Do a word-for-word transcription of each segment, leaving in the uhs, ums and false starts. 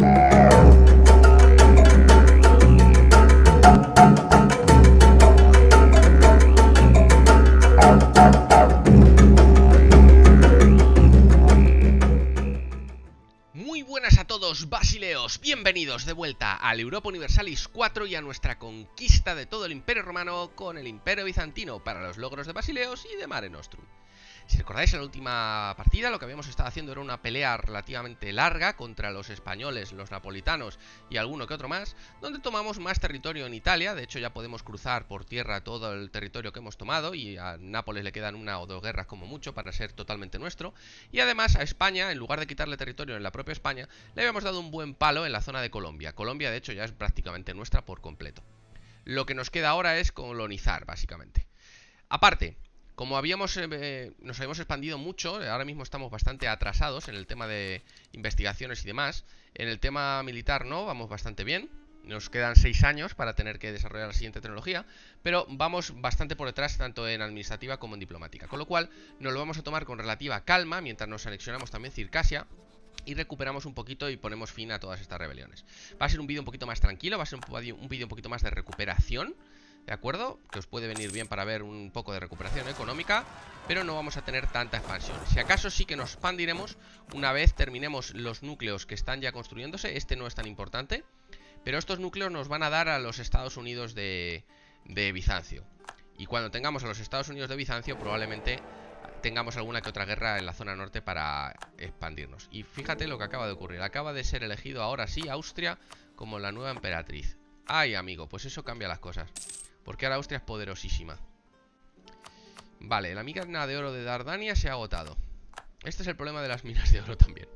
Basileos, bienvenidos de vuelta al Europa Universalis cuatro y a nuestra conquista de todo el Imperio Romano con el Imperio Bizantino para los logros de Basileos y de Mare Nostrum. Si recordáis, en la última partida lo que habíamos estado haciendo era una pelea relativamente larga contra los españoles, los napolitanos y alguno que otro más, donde tomamos más territorio en Italia. De hecho, ya podemos cruzar por tierra todo el territorio que hemos tomado y a Nápoles le quedan una o dos guerras como mucho para ser totalmente nuestro. Y además a España, en lugar de quitarle territorio en la propia España, le habíamos dado un buen palo en la zona de Colombia. Colombia, de hecho, ya es prácticamente nuestra por completo. Lo que nos queda ahora es colonizar, básicamente. Aparte, como habíamos, eh, nos habíamos expandido mucho, ahora mismo estamos bastante atrasados en el tema de investigaciones y demás. En el tema militar no, vamos bastante bien. Nos quedan seis años para tener que desarrollar la siguiente tecnología, pero vamos bastante por detrás tanto en administrativa como en diplomática. Con lo cual nos lo vamos a tomar con relativa calma mientras nos anexionamos también Circasia y recuperamos un poquito y ponemos fin a todas estas rebeliones. Va a ser un vídeo un poquito más tranquilo, va a ser un vídeo un poquito más de recuperación, ¿de acuerdo? Que os puede venir bien para ver un poco de recuperación económica, pero no vamos a tener tanta expansión. Si acaso sí que nos expandiremos una vez terminemos los núcleos que están ya construyéndose. Este no es tan importante, pero estos núcleos nos van a dar a los Estados Unidos de, de Bizancio. Y cuando tengamos a los Estados Unidos de Bizancio, probablemente tengamos alguna que otra guerra en la zona norte para expandirnos. Y fíjate lo que acaba de ocurrir. Acaba de ser elegido ahora sí Austria como la nueva emperatriz. Ay, amigo, pues eso cambia las cosas, porque ahora Austria es poderosísima. Vale, la mina de oro de Dardania se ha agotado. Este es el problema de las minas de oro también.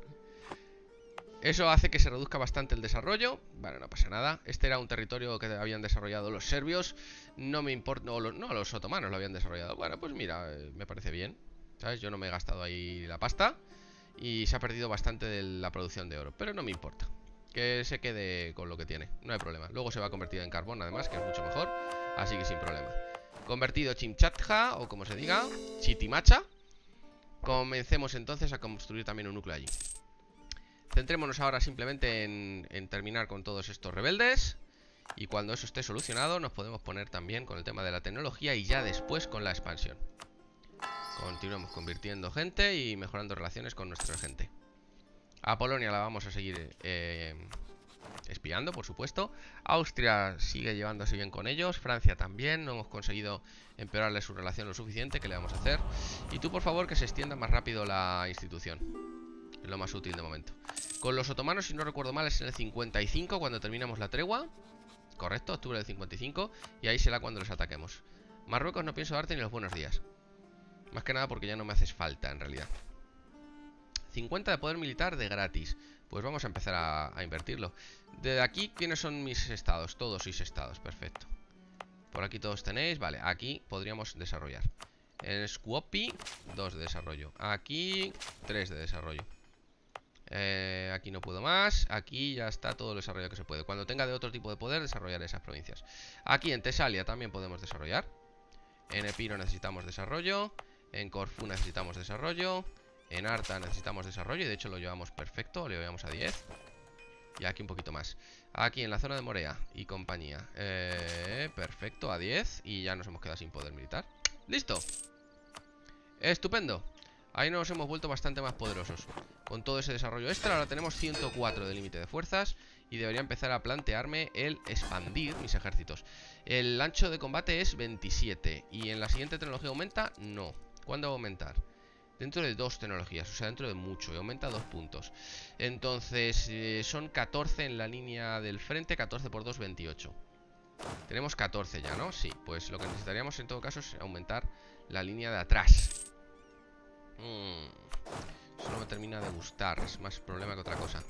Eso hace que se reduzca bastante el desarrollo. Vale, no pasa nada. Este era un territorio que habían desarrollado los serbios. No me importa, no, los, no, los otomanos lo habían desarrollado. Bueno, pues mira, eh, me parece bien, ¿sabes? Yo no me he gastado ahí la pasta y se ha perdido bastante de la producción de oro, pero no me importa. Que se quede con lo que tiene, no hay problema. Luego se va a convertir en carbón además, que es mucho mejor, así que sin problema. Convertido Chimchatja, o como se diga, Chitimacha. Comencemos entonces a construir también un núcleo allí. Centrémonos ahora simplemente en, en terminar con todos estos rebeldes. Y cuando eso esté solucionado nos podemos poner también con el tema de la tecnología y ya después con la expansión. Continuamos convirtiendo gente y mejorando relaciones con nuestra gente. A Polonia la vamos a seguir eh, espiando, por supuesto. Austria sigue llevándose bien con ellos. Francia también. No hemos conseguido empeorarle su relación lo suficiente. ¿Qué le vamos a hacer? Y tú, por favor, que se extienda más rápido la institución. Es lo más útil de momento. Con los otomanos, si no recuerdo mal, es en el cincuenta y cinco cuando terminamos la tregua. Correcto, octubre del cincuenta y cinco. Y ahí será cuando les ataquemos. Marruecos no pienso darte ni los buenos días. Más que nada porque ya no me haces falta, en realidad. cincuenta de poder militar de gratis. Pues vamos a empezar a, a invertirlo. De aquí, ¿quiénes son mis estados? Todos mis estados, perfecto. Por aquí todos tenéis, vale, aquí podríamos desarrollar. En Skopje, dos de desarrollo. Aquí, tres de desarrollo. eh, Aquí no puedo más. Aquí ya está todo el desarrollo que se puede. Cuando tenga de otro tipo de poder, desarrollar esas provincias. Aquí en Tesalia también podemos desarrollar. En Epiro necesitamos desarrollo. En Corfú necesitamos desarrollo. En Arta necesitamos desarrollo y de hecho lo llevamos perfecto, lo llevamos a diez. Y aquí un poquito más. Aquí en la zona de Morea y compañía eh, perfecto, a diez. Y ya nos hemos quedado sin poder militar. ¡Listo! Estupendo. Ahí nos hemos vuelto bastante más poderosos. Con todo ese desarrollo extra, ahora tenemos ciento cuatro de límite de fuerzas. Y debería empezar a plantearme el expandir mis ejércitos. El ancho de combate es veintisiete. Y en la siguiente tecnología aumenta, no. ¿Cuándo va a aumentar? Dentro de dos tecnologías, o sea, dentro de mucho. Y aumenta dos puntos. Entonces, eh, son catorce en la línea del frente. Catorce por dos, veintiocho. Tenemos catorce ya, ¿no? Sí, pues lo que necesitaríamos en todo caso es aumentar la línea de atrás. mm, Eso no me termina de gustar. Es más problema que otra cosa.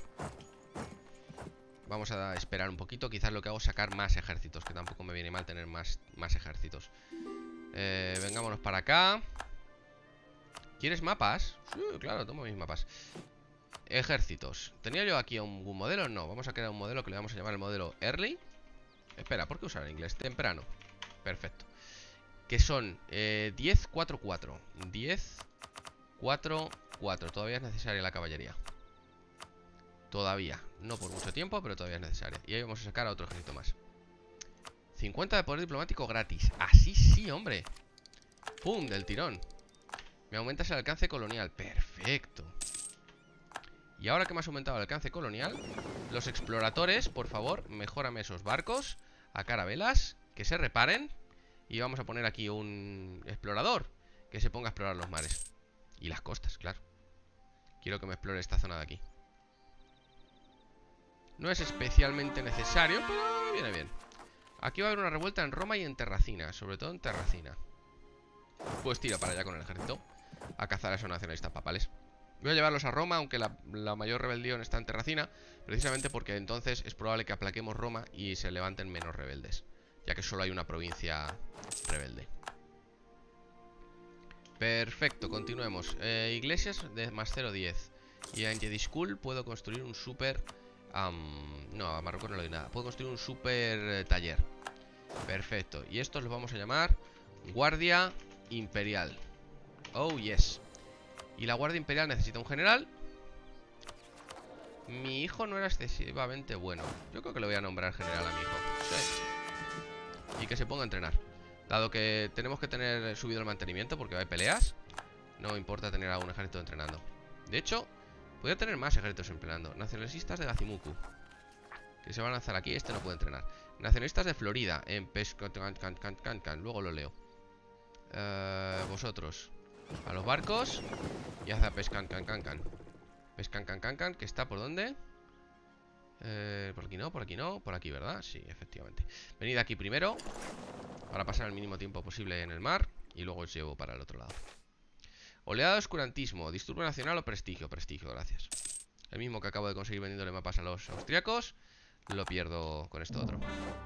Vamos a esperar un poquito. Quizás lo que hago es sacar más ejércitos, que tampoco me viene mal tener más, más ejércitos. eh, Vengámonos para acá. ¿Quieres mapas? Sí, claro, tomo mis mapas. Ejércitos. ¿Tenía yo aquí un modelo? No, vamos a crear un modelo que le vamos a llamar el modelo Early. Espera, ¿por qué usar en inglés? Temprano. Perfecto. Que son eh, diez, cuatro, cuatro. diez, cuatro, cuatro. Todavía es necesaria la caballería. Todavía, no por mucho tiempo, pero todavía es necesaria. Y ahí vamos a sacar a otro ejército más. cincuenta de poder diplomático gratis. Así sí, hombre. ¡Pum! Del tirón. Me aumentas el alcance colonial. Perfecto. Y ahora que me has aumentado el alcance colonial, los exploradores, por favor, mejórame esos barcos a carabelas, que se reparen. Y vamos a poner aquí un explorador que se ponga a explorar los mares. Y las costas, claro. Quiero que me explore esta zona de aquí. No es especialmente necesario, pero viene bien. Aquí va a haber una revuelta en Roma y en Terracina. Sobre todo en Terracina. Pues tira para allá con el ejército a cazar a esos nacionalistas papales. Voy a llevarlos a Roma, aunque la, la mayor rebelión está en Terracina, precisamente porque entonces es probable que aplaquemos Roma y se levanten menos rebeldes, ya que solo hay una provincia rebelde. Perfecto, continuemos. eh, Iglesias de más cero coma diez. Y en Jedi School puedo construir un super... Um, no, a Marruecos no le doy nada. Puedo construir un super eh, taller. Perfecto, y estos los vamos a llamar Guardia Imperial. Oh, yes. Y la Guardia Imperial necesita un general. Mi hijo no era excesivamente bueno. Yo creo que le voy a nombrar general a mi hijo. Sí. Y que se ponga a entrenar. Dado que tenemos que tener subido el mantenimiento porque hay peleas, no importa tener a un ejército entrenando. De hecho, podría tener más ejércitos entrenando. Nacionalistas de Gazimuku, que se van a lanzar aquí. Este no puede entrenar. Nacionalistas de Florida en Pesco... Luego lo leo. uh, Vosotros a los barcos y haz a pescan can can can. Pescan can can can, que está por dónde? Eh, por aquí no, por aquí no, por aquí, ¿verdad? Sí, efectivamente. Venid aquí primero para pasar el mínimo tiempo posible en el mar y luego os llevo para el otro lado. Oleada de oscurantismo, disturbio nacional o prestigio. Prestigio, gracias. El mismo que acabo de conseguir vendiéndole mapas a los austriacos, lo pierdo con esto otro.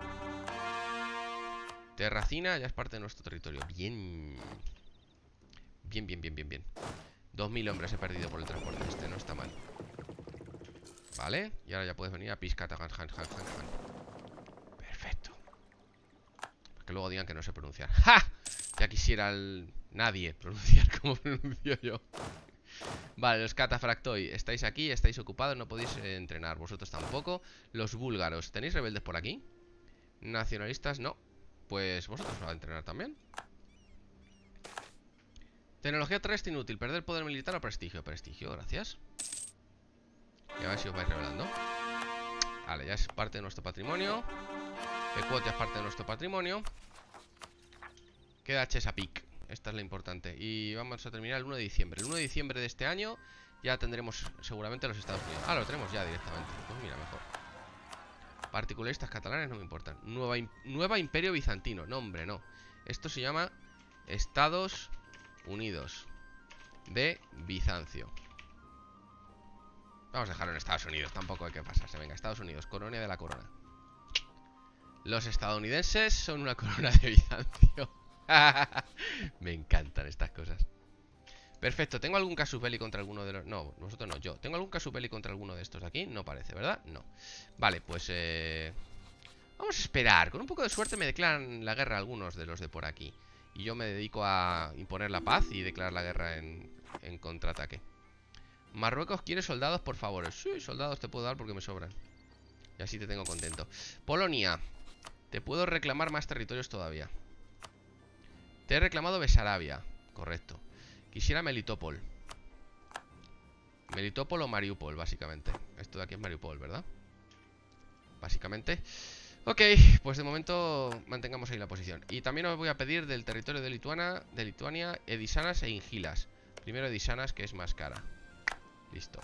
Terracina ya es parte de nuestro territorio. Bien. Bien, bien, bien, bien, bien. Dos mil hombres he perdido por el transporte este, no está mal. Vale, y ahora ya puedes venir a Piscatagan. Perfecto. Que luego digan que no sé pronunciar. ¡Ja! Ya quisiera el... nadie pronunciar como pronuncio yo. Vale, los catafractoi, estáis aquí, estáis ocupados, no podéis eh, entrenar. Vosotros tampoco. Los búlgaros, ¿tenéis rebeldes por aquí? Nacionalistas, no. Pues vosotros vais a entrenar también. Tecnología terrestre inútil, perder poder militar o prestigio. Prestigio, gracias. Y a ver si os vais revelando. Vale, ya es parte de nuestro patrimonio. Pequot ya es parte de nuestro patrimonio. Queda Chesapeake, esta es la importante. Y vamos a terminar el uno de diciembre. El uno de diciembre de este año ya tendremos seguramente los Estados Unidos. Ah, lo tenemos ya directamente. Pues mira, mejor. Particularistas catalanes no me importan. Nueva, Nueva Imperio Bizantino. No, hombre, no. Esto se llama Estados Unidos de Bizancio. Vamos a dejarlo en Estados Unidos, tampoco hay que pasarse. Venga, Estados Unidos, colonia de la corona. Los estadounidenses son una corona de Bizancio. Me encantan estas cosas. Perfecto, ¿tengo algún casus belli contra alguno de los...? No, nosotros no, yo. ¿Tengo algún casus belli contra alguno de estos de aquí? No parece, ¿verdad? No. Vale, pues eh... vamos a esperar. Con un poco de suerte me declaran la guerra algunos de los de por aquí. Y yo me dedico a imponer la paz y declarar la guerra en, en contraataque. Marruecos quiere soldados, por favor. Sí, soldados te puedo dar porque me sobran. Y así te tengo contento. Polonia, te puedo reclamar más territorios todavía. Te he reclamado Besarabia. Correcto. Quisiera Melitopol. Melitopol o Mariupol, básicamente. Esto de aquí es Mariupol, ¿verdad? Básicamente. Ok, pues de momento mantengamos ahí la posición. Y también os voy a pedir del territorio de Lituania, de Lituania, Edisanas e Ingilas. Primero Edisanas, que es más cara. Listo.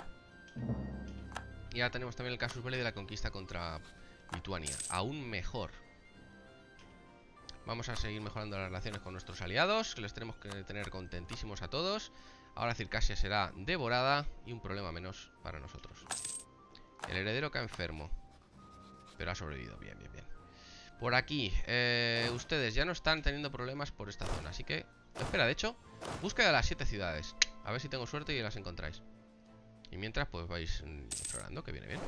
Y ahora tenemos también el casus belli de la conquista contra Lituania. Aún mejor. Vamos a seguir mejorando las relaciones con nuestros aliados, que les tenemos que tener contentísimos a todos. Ahora Circasia será devorada y un problema menos para nosotros. El heredero cae enfermo, pero ha sobrevivido. Bien, bien, bien. Por aquí, eh, ustedes ya no están teniendo problemas por esta zona, así que... Espera, de hecho, búsqueda de las siete ciudades. A ver si tengo suerte y las encontráis. Y mientras, pues vais explorando, que viene bien.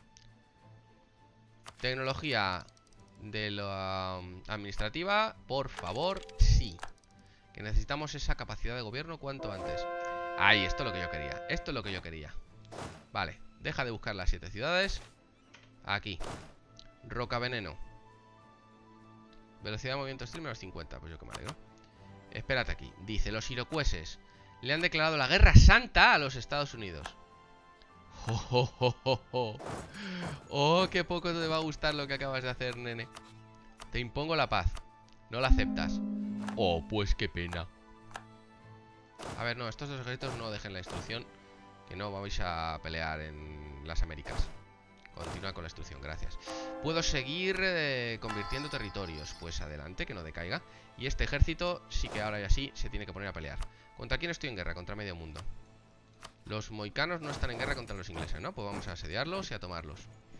Tecnología de la um, administrativa, por favor, sí. Que necesitamos esa capacidad de gobierno cuanto antes. Ahí, esto es lo que yo quería. Esto es lo que yo quería. Vale, Deja de buscar las siete ciudades. Aquí. Roca veneno. Velocidad de movimiento extremo menos cincuenta. Pues yo que me alegro. Espérate aquí. Dice, los iroqueses le han declarado la guerra santa a los Estados Unidos. Oh, oh, oh, oh, oh. Oh, qué poco te va a gustar lo que acabas de hacer, nene. Te impongo la paz. No la aceptas. Oh, pues qué pena. A ver, no, estos dos ejércitos no dejen la instrucción. Que no vais a pelear en las Américas. Continúa con la instrucción, gracias. Puedo seguir eh, convirtiendo territorios. Pues adelante, que no decaiga. Y este ejército sí que ahora y así se tiene que poner a pelear. ¿Contra quién estoy en guerra? Contra medio mundo. Los mohicanos no están en guerra contra los ingleses, ¿no? Pues vamos a asediarlos y a tomarlos.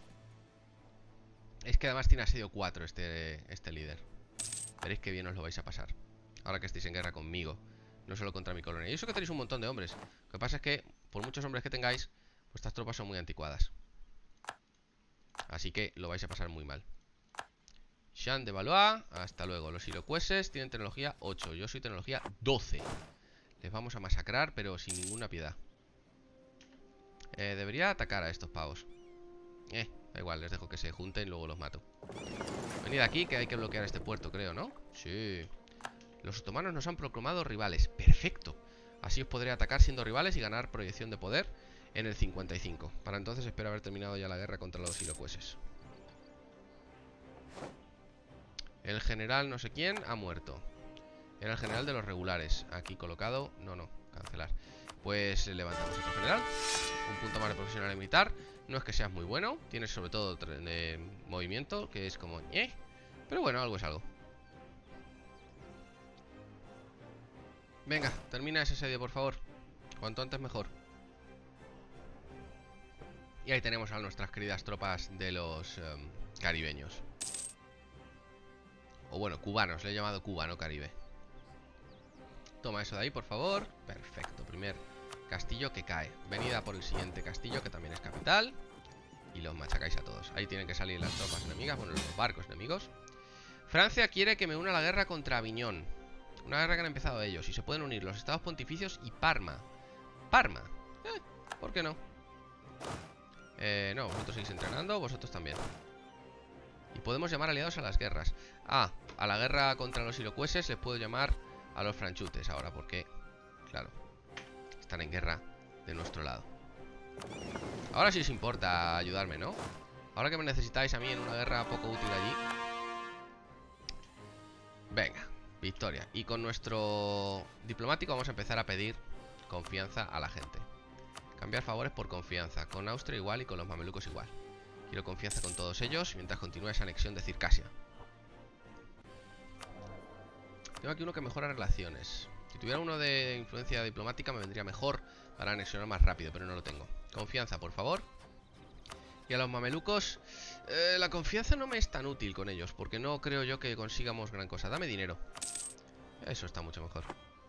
Es que además tiene asedio cuatro este, este líder. Veréis que bien os lo vais a pasar. Ahora que estéis en guerra conmigo. No solo contra mi colonia. Y eso que tenéis un montón de hombres. Lo que pasa es que, por muchos hombres que tengáis, vuestras tropas son muy anticuadas. Así que lo vais a pasar muy mal. Jean de Valois, hasta luego. Los iroqueses tienen tecnología ocho. Yo soy tecnología doce. Les vamos a masacrar, pero sin ninguna piedad. Eh, debería atacar a estos pavos. Eh, da igual, les dejo que se junten y luego los mato. Venid aquí, que hay que bloquear este puerto, creo, ¿no? Sí. Los otomanos nos han proclamado rivales. Perfecto. Así os podré atacar siendo rivales y ganar proyección de poder en el cincuenta y cinco. Para entonces espero haber terminado ya la guerra contra los iroqueses. El general no sé quién ha muerto. Era el general de los regulares. Aquí colocado. No, no, cancelar. Pues levantamos otro general. Un punto más de profesional militar. No es que seas muy bueno. Tienes sobre todo de movimiento, que es como ¿eh? Pero bueno, algo es algo. Venga, termina ese asedio, por favor. Cuanto antes mejor. Y ahí tenemos a nuestras queridas tropas de los um, caribeños. O bueno, cubanos. Le he llamado cubano caribe. Toma eso de ahí, por favor. Perfecto, primer castillo que cae. Venid a por el siguiente castillo, que también es capital. Y los machacáis a todos. Ahí tienen que salir las tropas enemigas. Bueno, los barcos enemigos. Francia quiere que me una a la guerra contra Aviñón. Una guerra que han empezado ellos. Y se pueden unir los estados pontificios y Parma. Parma. Eh, ¿por qué no? Eh, no, vosotros seguís entrenando. Vosotros también. Y podemos llamar aliados a las guerras. Ah, a la guerra contra los iroqueses les puedo llamar a los franchutes ahora, porque, claro, están en guerra de nuestro lado. Ahora sí os importa ayudarme, ¿no? Ahora que me necesitáis a mí en una guerra poco útil allí. Venga, victoria. Y con nuestro diplomático vamos a empezar a pedir confianza a la gente. Cambiar favores por confianza. Con Austria igual y con los mamelucos igual. Quiero confianza con todos ellos mientras continúe esa anexión de Circasia. Tengo aquí uno que mejora relaciones. Si tuviera uno de influencia diplomática me vendría mejor para anexionar más rápido, pero no lo tengo. Confianza, por favor. Y a los mamelucos eh, la confianza no me es tan útil con ellos, porque no creo yo que consigamos gran cosa. Dame dinero. Eso está mucho mejor.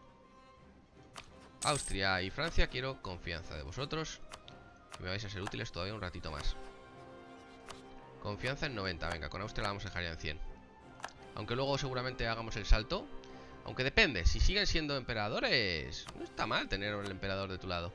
Austria y Francia, quiero confianza de vosotros, que me vais a ser útiles todavía un ratito más. Confianza en noventa, venga, con Austria la vamos a dejar ya en cien. Aunque luego seguramente hagamos el salto. Aunque depende, si siguen siendo emperadores, no está mal tener el emperador de tu lado.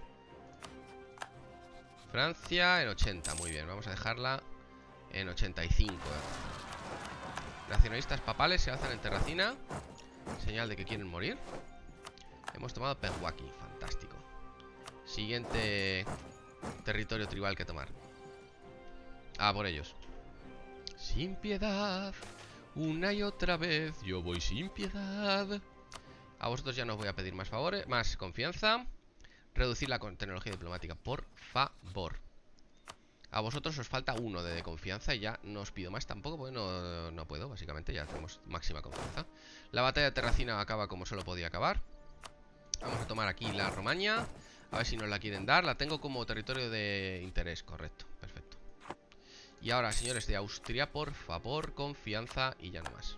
Francia en ochenta, muy bien, vamos a dejarla en ochenta y cinco. Nacionalistas papales se alzan en Terracina. Señal de que quieren morir. Hemos tomado Pehuaki, fantástico. Siguiente territorio tribal que tomar. Ah, por ellos. Sin piedad, una y otra vez, yo voy sin piedad. A vosotros ya no os voy a pedir más favores, más confianza. Reducir la tecnología diplomática, por favor. A vosotros os falta uno de confianza y ya no os pido más tampoco, porque no, no puedo, básicamente ya tenemos máxima confianza. La batalla de Terracina acaba como solo podía acabar. Vamos a tomar aquí la Romaña. A ver si nos la quieren dar. La tengo como territorio de interés, correcto, perfecto. Y ahora, señores de Austria, por favor, confianza y ya no más.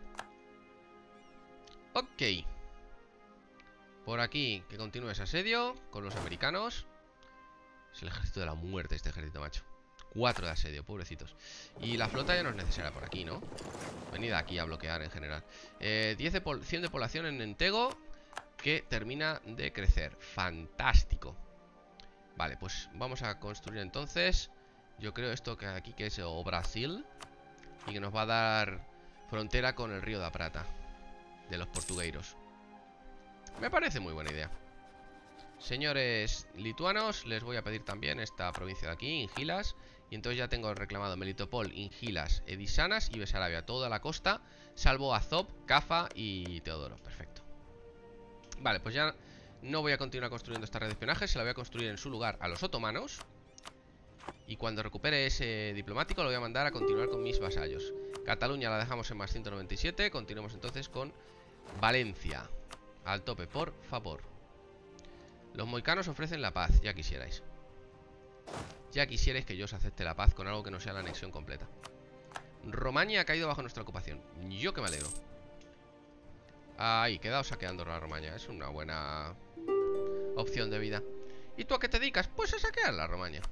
Ok. Por aquí, que continúe ese asedio con los americanos. Es el ejército de la muerte este ejército, macho. Cuatro de asedio, pobrecitos. Y la flota ya no es necesaria por aquí, ¿no? Venid aquí a bloquear en general. eh, diez de cien de población en Entego, que termina de crecer. Fantástico. Vale, pues vamos a construir entonces. Yo creo esto que aquí que es o Brasil. Y que nos va a dar frontera con el río da Prata de los portugueiros. Me parece muy buena idea. Señores lituanos, les voy a pedir también esta provincia de aquí, Ingilas. Y entonces ya tengo reclamado Melitopol, Ingilas, Edisanas y Besarabia. Toda la costa, salvo Azov, Cafa y Teodoro. Perfecto. Vale, pues ya no voy a continuar construyendo esta red de espionaje. Se la voy a construir en su lugar a los otomanos. Y cuando recupere ese diplomático lo voy a mandar a continuar con mis vasallos. Cataluña la dejamos en más ciento noventa y siete. Continuemos entonces con Valencia. Al tope, por favor. Los moicanos ofrecen la paz, ya quisierais. Ya quisierais que yo os acepte la paz con algo que no sea la anexión completa. Romania ha caído bajo nuestra ocupación. Yo que me alegro. Ahí, quedaos saqueando la Romania. Es una buena opción de vida. ¿Y tú a qué te dedicas? Pues a saquear la Romania.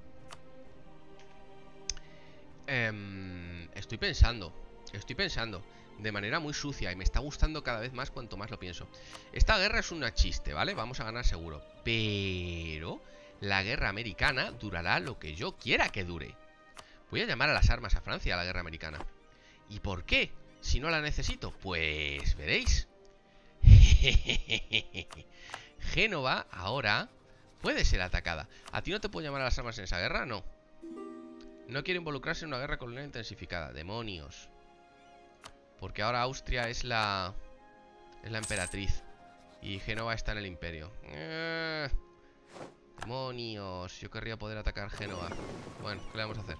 eh, Estoy pensando Estoy pensando de manera muy sucia y me está gustando cada vez más cuanto más lo pienso. Esta guerra es una chiste, ¿vale? Vamos a ganar seguro. Pero la guerra americana durará lo que yo quiera que dure. Voy a llamar a las armas a Francia a la guerra americana. ¿Y por qué? Si no la necesito, pues veréis. Génova ahora puede ser atacada. ¿A ti no te puedo llamar a las armas en esa guerra? No. No quiero involucrarse en una guerra colonial intensificada. Demonios. Porque ahora Austria es la... Es la emperatriz. Y Génova está en el imperio. eh... Demonios. Yo querría poder atacar Génova. Bueno, ¿qué le vamos a hacer?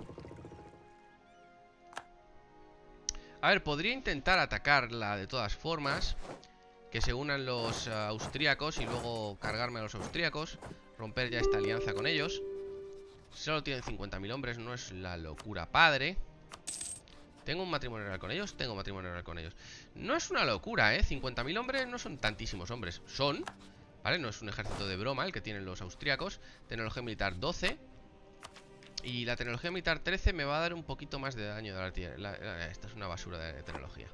A ver, podría intentar atacarla de todas formas. Que se unan los uh, austríacos y luego cargarme a los austríacos. Romper ya esta alianza con ellos. Solo tienen cincuenta mil hombres, no es la locura padre. ¿Tengo un matrimonio real con ellos? Tengo matrimonio real con ellos. No es una locura, ¿eh? cincuenta mil hombres no son tantísimos hombres. Son, ¿vale? No es un ejército de broma el que tienen los austríacos. Tecnología militar doce. Y la tecnología militar trece me va a dar un poquito más de daño de la artillería. La, la, esta es una basura de, de tecnología.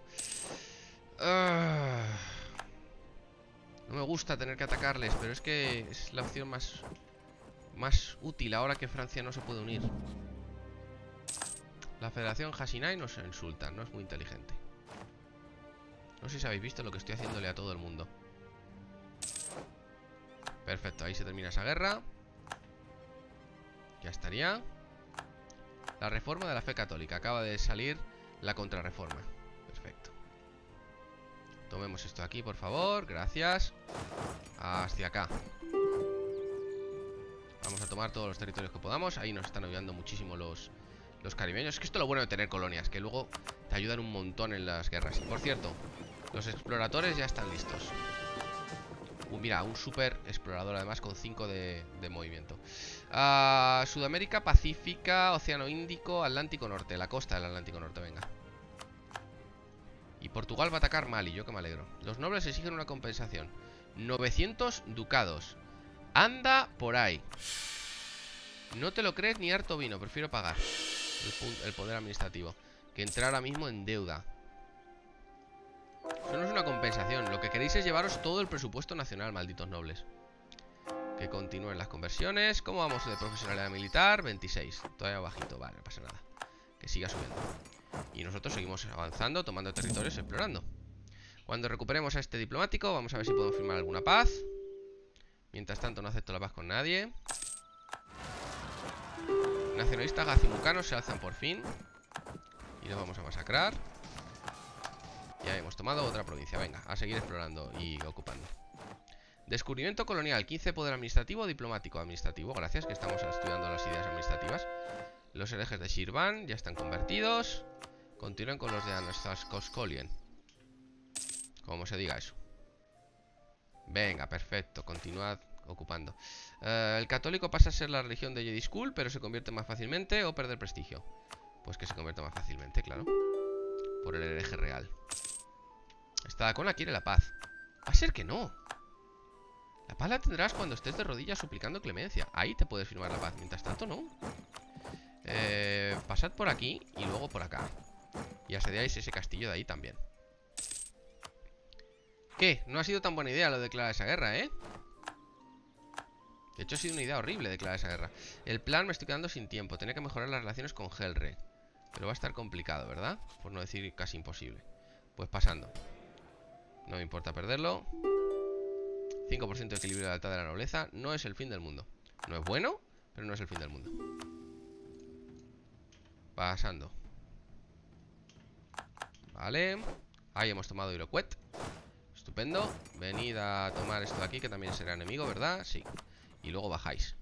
Uh, no me gusta tener que atacarles, pero es que es la opción más, más útil ahora que Francia no se puede unir. La Federación Hasinai nos insulta, no es muy inteligente. No sé si habéis visto lo que estoy haciéndole a todo el mundo. Perfecto, ahí se termina esa guerra. Ya estaría. La reforma de la fe católica. Acaba de salir la contrarreforma. Perfecto. Tomemos esto aquí, por favor. Gracias. Hacia acá. Vamos a tomar todos los territorios que podamos. Ahí nos están ayudando muchísimo los... Los caribeños. Es que esto es lo bueno de tener colonias, que luego te ayudan un montón en las guerras. Y por cierto, los exploradores ya están listos. Uh, mira, un super explorador además con cinco de, de movimiento. uh, Sudamérica, Pacífica, Océano Índico, Atlántico Norte. La costa del Atlántico Norte, venga. Y Portugal va a atacar Mali, yo que me alegro. Los nobles exigen una compensación. novecientos ducados. Anda por ahí. No te lo crees ni harto vino, prefiero pagar el, el poder administrativo que entrar ahora mismo en deuda. Eso no es una compensación. Lo que queréis es llevaros todo el presupuesto nacional, malditos nobles. Que continúen las conversiones. ¿Cómo vamos de profesionalidad militar? veintiséis, todavía bajito, vale, no pasa nada. Que siga subiendo. Y nosotros seguimos avanzando, tomando territorios, explorando. Cuando recuperemos a este diplomático, vamos a ver si podemos firmar alguna paz. Mientras tanto no acepto la paz con nadie. Nacionalistas gazimucanos se alzan por fin. Y los vamos a masacrar. Ya hemos tomado otra provincia. Venga, a seguir explorando y ocupando. Descubrimiento colonial, quince poder administrativo, diplomático, administrativo. Gracias, que estamos estudiando las ideas administrativas. Los herejes de Shirvan ya están convertidos. Continúen con los de Anastaskoskolien. Como se diga eso. Venga, perfecto, continuad ocupando. uh, El católico pasa a ser la religión de Jedi School, pero se convierte más fácilmente o perder prestigio. Pues que se convierta más fácilmente, claro. Por el hereje real. Esta Dacona quiere la paz. Va a ser que no. La paz la tendrás cuando estés de rodillas suplicando clemencia. Ahí te puedes firmar la paz. Mientras tanto, no. eh, Pasad por aquí y luego por acá. Y asediáis ese castillo de ahí también. ¿Qué? No ha sido tan buena idea lo de declarar esa guerra, ¿eh? De hecho ha sido una idea horrible declarar esa guerra. El plan, me estoy quedando sin tiempo. Tenía que mejorar las relaciones con Helre. Pero va a estar complicado, ¿verdad? Por no decir casi imposible. Pues pasando. No me importa perderlo. cinco por ciento de equilibrio de lealtad de la nobleza. No es el fin del mundo. No es bueno, pero no es el fin del mundo. Pasando. Vale. Ahí hemos tomado Iroquet. Estupendo. Venid a tomar esto de aquí, que también será enemigo, ¿verdad? Sí. Y luego bajáis.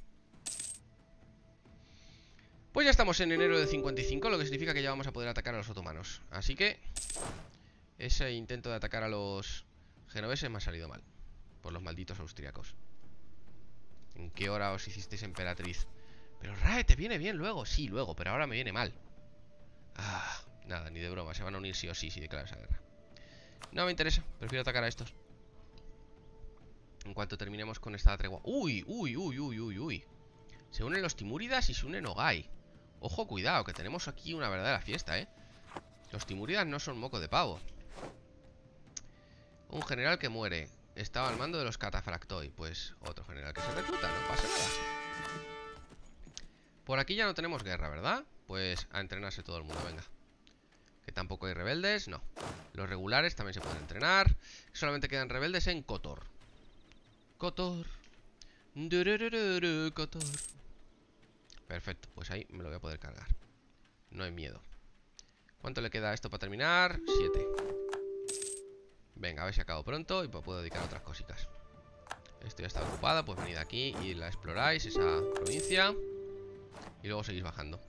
Pues ya estamos en enero de cincuenta y cinco, lo que significa que ya vamos a poder atacar a los otomanos. Así que ese intento de atacar a los genoveses me ha salido mal. Por los malditos austriacos. ¿En qué hora os hicisteis emperatriz? Pero Rae, ¿te viene bien luego? Sí, luego, pero ahora me viene mal. Ah, nada, ni de broma. Se van a unir sí o sí si declaro esa guerra. No me interesa, prefiero atacar a estos. En cuanto terminemos con esta tregua. Uy, uy, uy, uy, uy, uy. Se unen los timúridas y se une Nogai. Ojo, cuidado, que tenemos aquí una verdadera fiesta, ¿eh? Los timúridas no son moco de pavo. Un general que muere. Estaba al mando de los catafractoi. Pues otro general que se recluta, no pasa nada. Por aquí ya no tenemos guerra, ¿verdad? Pues a entrenarse todo el mundo, venga. Que tampoco hay rebeldes, no. Los regulares también se pueden entrenar. Solamente quedan rebeldes en Kotor. Kotor. Kotor. Perfecto, pues ahí me lo voy a poder cargar. No hay miedo. ¿Cuánto le queda a esto para terminar? Siete. Venga, a ver si acabo pronto y puedo dedicar a otras cositas. Esto ya está ocupado, pues venid aquí y la exploráis, esa provincia. Y luego seguís bajando.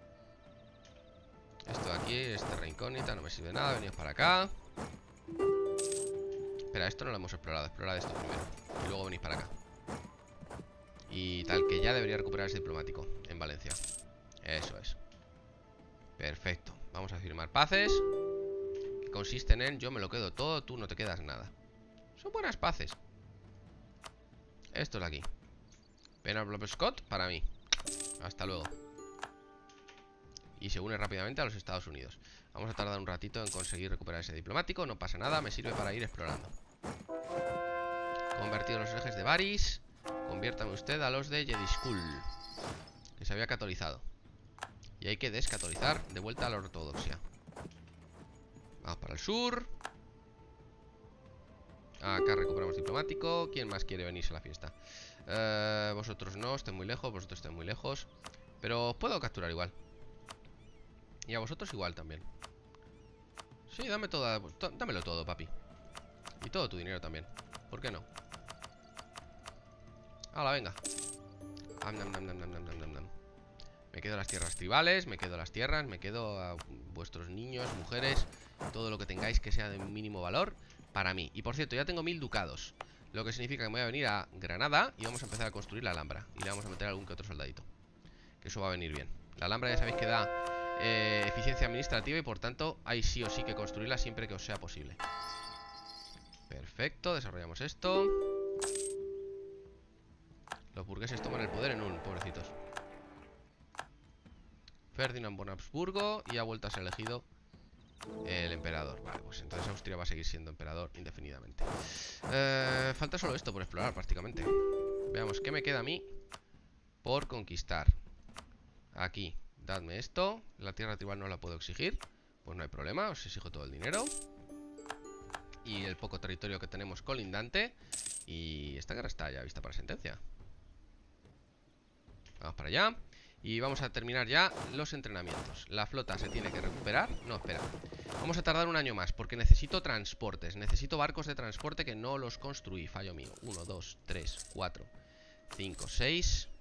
Esto de aquí es terra incógnita, no me sirve nada, venidos para acá. Espera, esto no lo hemos explorado, explorad esto primero. Y luego venís para acá. Y tal, que ya debería recuperar ese diplomático en Valencia. Eso es. Perfecto, vamos a firmar paces. Que consisten en, yo me lo quedo todo, tú no te quedas nada. Son buenas paces. Esto es de aquí. Penelope Scott para mí. Hasta luego. Y se une rápidamente a los Estados Unidos. Vamos a tardar un ratito en conseguir recuperar ese diplomático. No pasa nada, me sirve para ir explorando. Convertido los ejes de Varys. Conviértame usted a los de Jedi School, que se había catolizado. Y hay que descatolizar de vuelta a la ortodoxia. Vamos para el sur. Acá recuperamos diplomático. ¿Quién más quiere venirse a la fiesta? Eh, vosotros no, estén muy lejos. Vosotros estén muy lejos. Pero os puedo capturar igual. Y a vosotros igual también. Sí, dame toda, dámelo todo, papi. Y todo tu dinero también. ¿Por qué no? Hala, venga. Am, nam, nam, nam, nam, nam, nam, nam. Me quedo las tierras tribales, me quedo las tierras, me quedo a vuestros niños, mujeres, todo lo que tengáis que sea de mínimo valor para mí. Y por cierto, ya tengo mil ducados, lo que significa que me voy a venir a Granada y vamos a empezar a construir la Alhambra. Y le vamos a meter algún que otro soldadito, que eso va a venir bien. La Alhambra ya sabéis que da eh, eficiencia administrativa y por tanto hay sí o sí que construirla siempre que os sea posible. Perfecto, desarrollamos esto. Los burgueses toman el poder en un, pobrecitos. Ferdinand von Habsburgo y ha vuelto a ser elegido el emperador. Vale, pues entonces Austria va a seguir siendo emperador indefinidamente. eh, Falta solo esto por explorar prácticamente. Veamos, ¿qué me queda a mí por conquistar? Aquí, dadme esto. La tierra tribal no la puedo exigir. Pues no hay problema, os exijo todo el dinero y el poco territorio que tenemos colindante. Y esta guerra está ya vista para sentencia. Vamos para allá. Y vamos a terminar ya los entrenamientos. La flota se tiene que recuperar. No, espera. Vamos a tardar un año más porque necesito transportes. Necesito barcos de transporte que no los construí. Fallo mío. uno, dos, tres, cuatro, cinco, seis,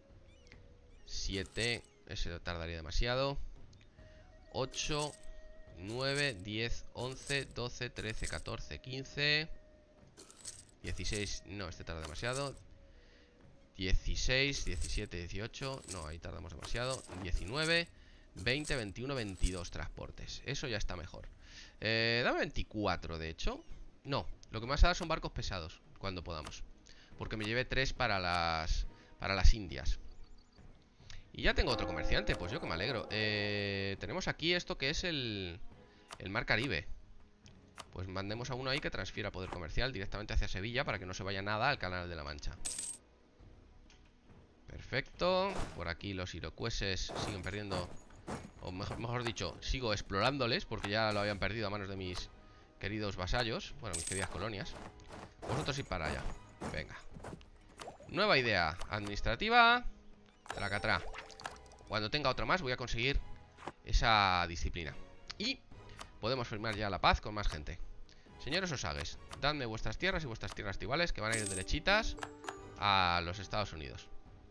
siete. Ese tardaría demasiado. ocho, nueve, diez, once, doce, trece, catorce, quince, dieciséis. No, este tarda demasiado. dieciséis, diecisiete, dieciocho. No, ahí tardamos demasiado. diecinueve, veinte, veintiuno, veintidós transportes. Eso ya está mejor. eh, Dame veinticuatro, de hecho. No, lo que me vas a dar son barcos pesados cuando podamos, porque me llevé tres para las Para las Indias. Y ya tengo otro comerciante, pues yo que me alegro. eh, Tenemos aquí esto que es el El Mar Caribe. Pues mandemos a uno ahí que transfiera poder comercial directamente hacia Sevilla, para que no se vaya nada al Canal de la Mancha. Perfecto. Por aquí los iroqueses siguen perdiendo. O mejor, mejor dicho, sigo explorándoles, porque ya lo habían perdido a manos de mis queridos vasallos. Bueno, mis queridas colonias. Vosotros ir para allá. Venga. Nueva idea administrativa. Tracatrá. Cuando tenga otra más voy a conseguir esa disciplina. Y podemos firmar ya la paz con más gente. Señores osages, dadme vuestras tierras y vuestras tierras tribales, que van a ir derechitas a los Estados Unidos.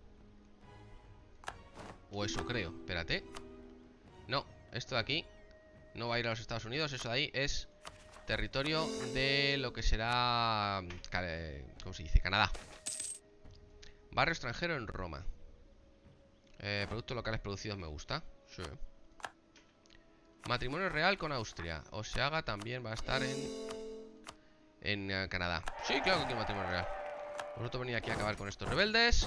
O eso creo, espérate. No, esto de aquí no va a ir a los Estados Unidos. Eso de ahí es territorio de lo que será, ¿cómo se dice? Canadá. Barrio extranjero en Roma. eh, Productos locales producidos me gusta. Sí. Matrimonio real con Austria. O se haga también va a estar en En uh, Canadá. Sí, claro que quiero matrimonio real. Vosotros venid aquí a acabar con estos rebeldes.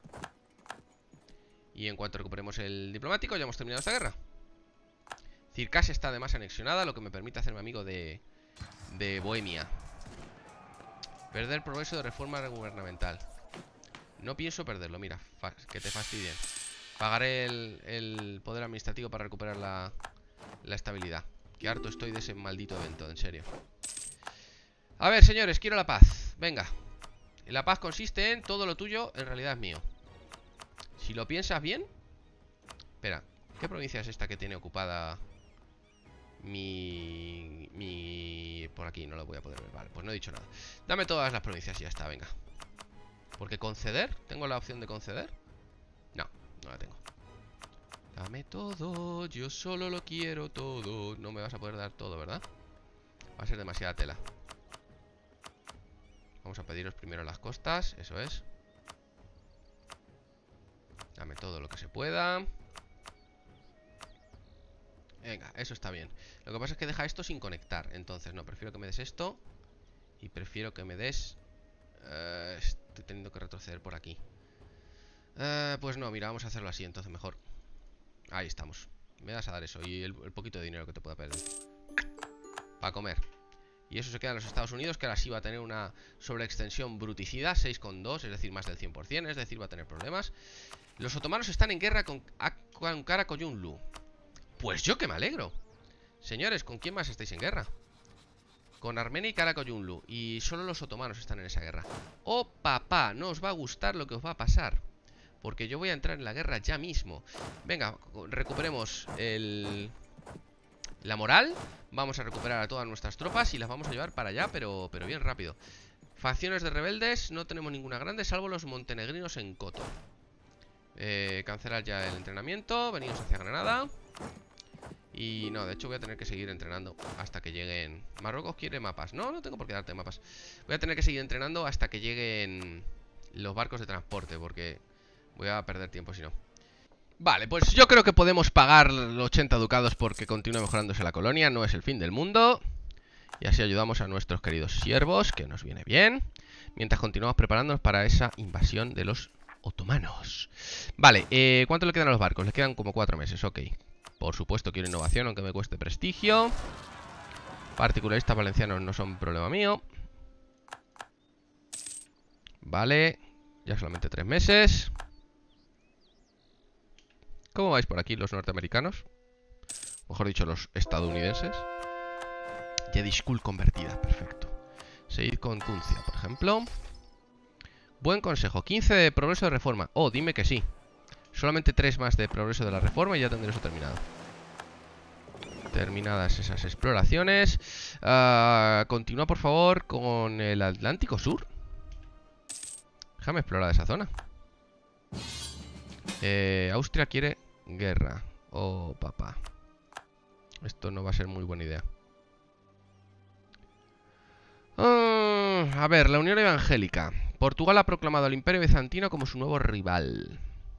Y en cuanto recuperemos el diplomático, ya hemos terminado esta guerra. Circasia está además anexionada, lo que me permite hacerme amigo de, de Bohemia. Perder progreso de reforma gubernamental. No pienso perderlo, mira, que te fastidien. Pagaré el, el poder administrativo para recuperar la, la estabilidad. Que harto estoy de ese maldito evento, en serio. A ver, señores, quiero la paz. Venga. La paz consiste en todo lo tuyo en realidad es mío. Si lo piensas bien. Espera, ¿qué provincia es esta que tiene ocupada mi... mi... por aquí? No lo voy a poder ver. Vale, pues no he dicho nada. Dame todas las provincias y ya está, venga. Porque conceder, ¿tengo la opción de conceder? No, no la tengo. Dame todo, yo solo lo quiero todo. No me vas a poder dar todo, ¿verdad? Va a ser demasiada tela. Vamos a pediros primero las costas, eso es. Dame todo lo que se pueda. Venga, eso está bien. Lo que pasa es que deja esto sin conectar. Entonces, no, prefiero que me des esto. Y prefiero que me des... Uh, estoy teniendo que retroceder por aquí. uh, Pues no, mira, vamos a hacerlo así, entonces mejor. Ahí estamos. Me vas a dar eso y el, el poquito de dinero que te pueda perder para comer. Y eso se queda en los Estados Unidos, que ahora sí va a tener una sobreextensión bruticida, seis coma dos, es decir, más del cien por cien, es decir, va a tener problemas. Los otomanos están en guerra con, con Karakoyunlu. Pues yo que me alegro. Señores, ¿con quién más estáis en guerra? Con Armenia y Karakoyunlu. Y solo los otomanos están en esa guerra. Oh, papá, no os va a gustar lo que os va a pasar, porque yo voy a entrar en la guerra ya mismo. Venga, recuperemos el... la moral. Vamos a recuperar a todas nuestras tropas y las vamos a llevar para allá, pero, pero bien rápido. Facciones de rebeldes, no tenemos ninguna grande, salvo los montenegrinos en Kotor. eh, Cancelar ya el entrenamiento. Venimos hacia Granada. Y no, de hecho voy a tener que seguir entrenando hasta que lleguen... Marruecos quiere mapas. No, no tengo por qué darte mapas. Voy a tener que seguir entrenando hasta que lleguen los barcos de transporte, porque voy a perder tiempo si no. Vale, pues yo creo que podemos pagar los ochenta ducados porque continúe mejorándose la colonia. No es el fin del mundo. Y así ayudamos a nuestros queridos siervos, que nos viene bien, mientras continuamos preparándonos para esa invasión de los otomanos. Vale, eh, ¿cuánto le quedan a los barcos? Le quedan como cuatro meses, ok. Por supuesto quiero innovación, aunque me cueste prestigio. Particularistas valencianos no son problema mío. Vale, ya solamente tres meses. ¿Cómo vais por aquí los norteamericanos? Mejor dicho, los estadounidenses. Jedi School convertida, perfecto. Seguid con Kuncia, por ejemplo. Buen consejo, quince de progreso de reforma. Oh, dime que sí. Solamente tres más de progreso de la reforma y ya tendré eso terminado. Terminadas esas exploraciones. uh, Continúa, por favor, con el Atlántico Sur. Déjame explorar esa zona. Eh, Austria quiere guerra. Oh, papá. Esto no va a ser muy buena idea. uh, A ver, la Unión Evangélica. Portugal ha proclamado al Imperio Bizantino como su nuevo rival.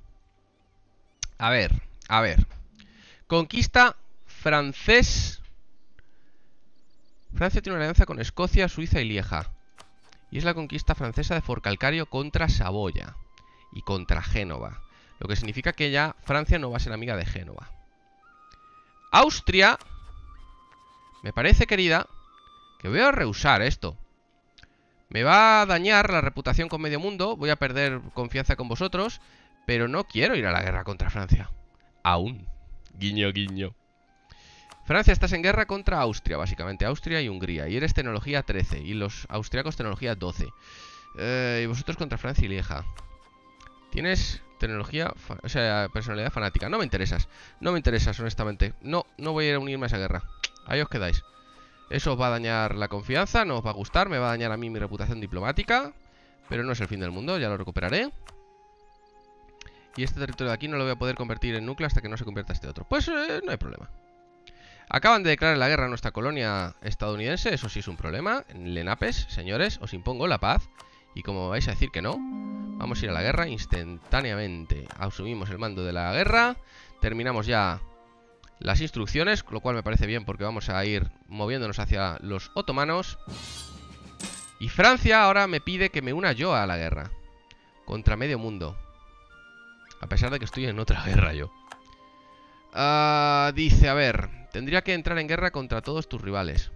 A ver, a ver. Conquista francés. Francia tiene una alianza con Escocia, Suiza y Lieja. Y es la conquista francesa de Forcalcario contra Saboya y contra Génova. Lo que significa que ya Francia no va a ser amiga de Génova. Austria, me parece, querida, que voy a rehusar esto. Me va a dañar la reputación con medio mundo. Voy a perder confianza con vosotros. Pero no quiero ir a la guerra contra Francia. Aún. Guiño, guiño. Francia, estás en guerra contra Austria, básicamente. Austria y Hungría. Y eres tecnología trece. Y los austriacos tecnología doce. Eh, y vosotros contra Francia y Lieja. Tienes tecnología, o sea, personalidad fanática. No me interesas. No me interesas, honestamente. No, no voy a ir a unirme a esa guerra. Ahí os quedáis. Eso os va a dañar la confianza. No os va a gustar. Me va a dañar a mí mi reputación diplomática. Pero no es el fin del mundo. Ya lo recuperaré. Y este territorio de aquí no lo voy a poder convertir en núcleo hasta que no se convierta este otro. Pues eh, no hay problema. Acaban de declarar la guerra a nuestra colonia estadounidense. Eso sí es un problema. En Lenapes, señores, os impongo la paz. Y como vais a decir que no, vamos a ir a la guerra instantáneamente. Asumimos el mando de la guerra. Terminamos ya las instrucciones, lo cual me parece bien porque vamos a ir moviéndonos hacia los otomanos. Y Francia ahora me pide que me una yo a la guerra contra medio mundo. A pesar de que estoy en otra guerra yo. Uh, dice, a ver, tendría que entrar en guerra contra todos tus rivales.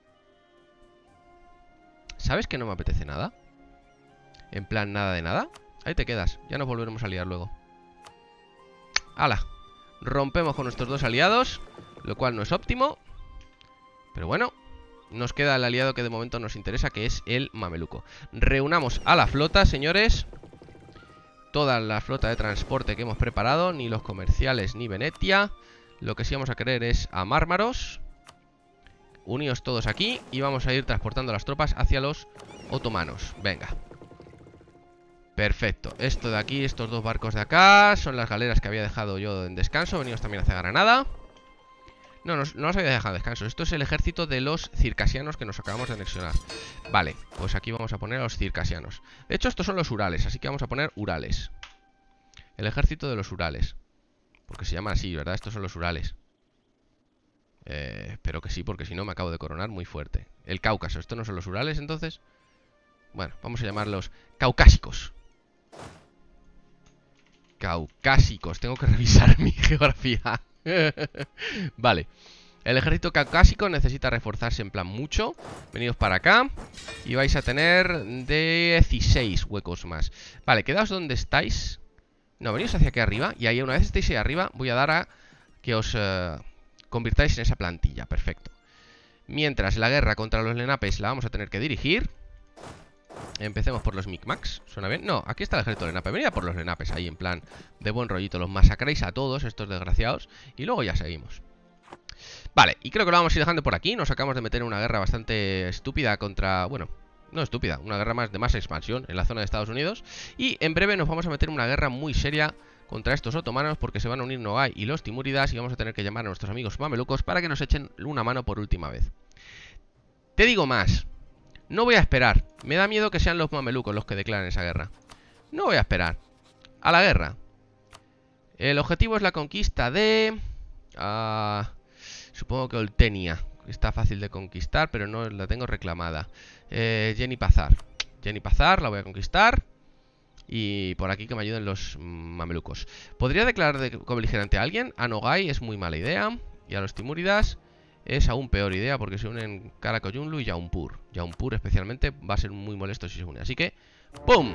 ¿Sabes que no me apetece nada? En plan, nada de nada. Ahí te quedas, ya nos volveremos a liar luego. ¡Hala! Rompemos con nuestros dos aliados, lo cual no es óptimo. Pero bueno, nos queda el aliado que de momento nos interesa, que es el mameluco. Reunamos a la flota, señores. Toda la flota de transporte que hemos preparado. Ni los comerciales ni Venetia. Lo que sí vamos a querer es a Mármaros. Uníos todos aquí y vamos a ir transportando las tropas hacia los otomanos. Venga. Perfecto. Esto de aquí, estos dos barcos de acá son las galeras que había dejado yo en descanso. Venimos también hacia Granada. No, no, no los había dejado en descanso. Esto es el ejército de los circasianos que nos acabamos de anexionar. Vale, pues aquí vamos a poner a los circasianos. De hecho, estos son los Urales, así que vamos a poner Urales. El ejército de los Urales. Porque se llaman así, ¿verdad? Estos son los Urales. Eh, espero que sí, porque si no me acabo de coronar muy fuerte. El Cáucaso, ¿estos no son los Urales entonces? Bueno, vamos a llamarlos caucásicos. Caucásicos, tengo que revisar mi geografía. Vale. El ejército caucásico necesita reforzarse en plan mucho. Venidos para acá y vais a tener dieciséis huecos más. Vale, quedaos donde estáis. No, venís hacia aquí arriba. Y ahí una vez estéis ahí arriba voy a dar a que os uh, convirtáis en esa plantilla. Perfecto. Mientras la guerra contra los Lenapes la vamos a tener que dirigir. Empecemos por los Micmacs. ¿Suena bien? No, aquí está el ejército de Lenape. Venid a por los Lenapes ahí en plan de buen rollito. Los masacréis a todos estos desgraciados y luego ya seguimos. Vale, y creo que lo vamos a ir dejando por aquí. Nos acabamos de meter en una guerra bastante estúpida contra... Bueno, no estúpida, una guerra más de más expansión en la zona de Estados Unidos. Y en breve nos vamos a meter en una guerra muy seria contra estos otomanos, porque se van a unir Nogai y los timúridas. Y vamos a tener que llamar a nuestros amigos mamelucos para que nos echen una mano por última vez. Te digo más, no voy a esperar. Me da miedo que sean los mamelucos los que declaren esa guerra. No voy a esperar a la guerra. El objetivo es la conquista de... Uh, supongo que Oltenia. Está fácil de conquistar, pero no la tengo reclamada. eh, Jenny Pazar. Jenny Pazar, la voy a conquistar. Y por aquí que me ayuden los mamelucos. ¿Podría declarar de cobeligerante a alguien? A Nogai es muy mala idea. Y a los timúridas es aún peor idea, porque se unen Karakoyunlu y Jaunpur. Jaunpur especialmente va a ser muy molesto si se une. Así que, ¡pum!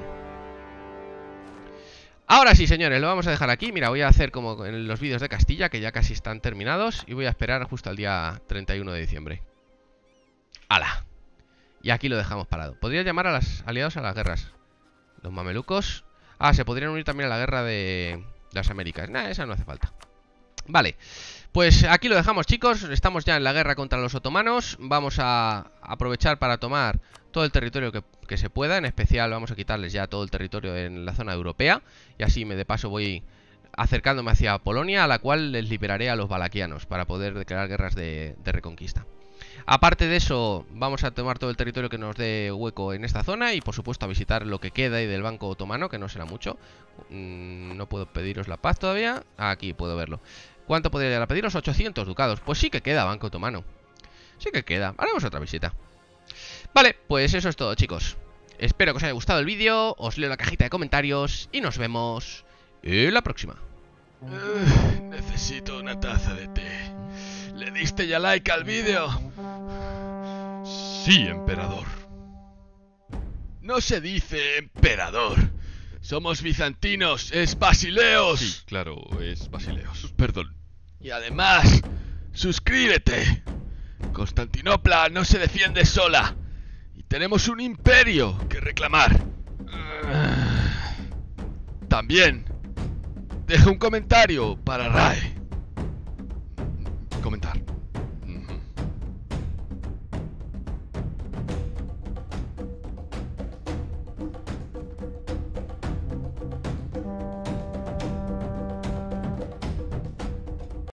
Ahora sí, señores, lo vamos a dejar aquí. Mira, voy a hacer como en los vídeos de Castilla, que ya casi están terminados. Y voy a esperar justo al día treinta y uno de diciembre. ¡Hala! Y aquí lo dejamos parado. Podría llamar a los aliados a las guerras. Los mamelucos. Ah, se podrían unir también a la guerra de las Américas. Nah, esa no hace falta. Vale, pues aquí lo dejamos, chicos. Estamos ya en la guerra contra los otomanos. Vamos a aprovechar para tomar todo el territorio que, que se pueda. En especial vamos a quitarles ya todo el territorio en la zona europea. Y así me de paso voy acercándome hacia Polonia, a la cual les liberaré a los valaquianos para poder declarar guerras de, de reconquista. Aparte de eso, vamos a tomar todo el territorio que nos dé hueco en esta zona. Y por supuesto a visitar lo que queda ahí del Banco Otomano, que no será mucho. mm, No puedo pediros la paz todavía. Aquí puedo verlo. ¿Cuánto podría llegar a pediros? ochocientos ducados. Pues sí que queda Banco Otomano. Sí que queda. Haremos otra visita. Vale, pues eso es todo, chicos. Espero que os haya gustado el vídeo. Os leo en la cajita de comentarios. Y nos vemos en la próxima. Uh, necesito una taza de té. ¿Le diste ya like al vídeo? Sí, emperador. No se dice emperador. Somos bizantinos, es Basileos. Sí, claro, es Basileos. Perdón. Y además, suscríbete. Constantinopla no se defiende sola. Y tenemos un imperio que reclamar. También, deja un comentario para Rae.